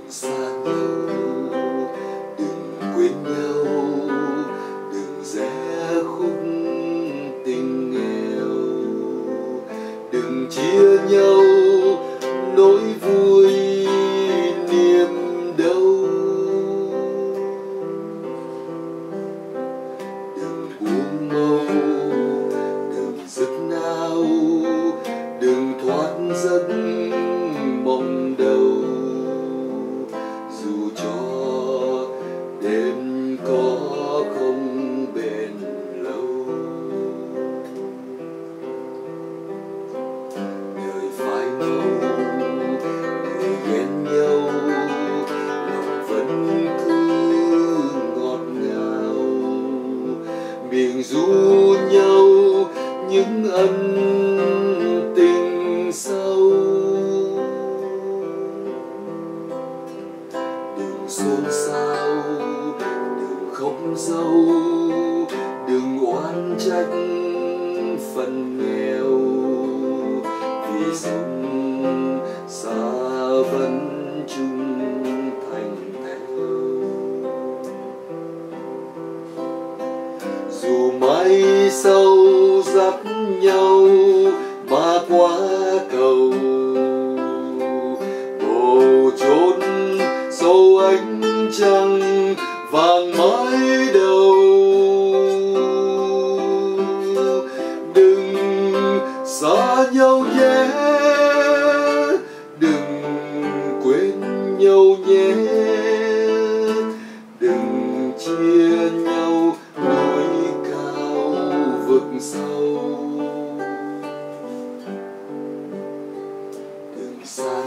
xa nhau, đừng quên nhau, đừng rẽ khúc tình nghèo, đừng chia nhau nỗi vui niềm đau. Đừng buông màu, đừng giấc nào, đừng thoát giấc mộng đầu, dù cho đêm có không bền lâu. Đời phai màu, người ghen nhau, lòng vẫn cứ ngọt ngào, miệng ru nhau những ân tình sâu. Đừng xôn xao, đừng khóc dâu, đừng oán trách phần nghèo, vì sống xa vẫn chung thành theo. Dù mai sau dắt nhau mà qua cầu, bầu chốn sâu ánh trăng vàng mái đầu. Đừng xa nhau nhé, đừng quên nhau nhé, đừng chia nhau núi cao vực sâu. Đừng xa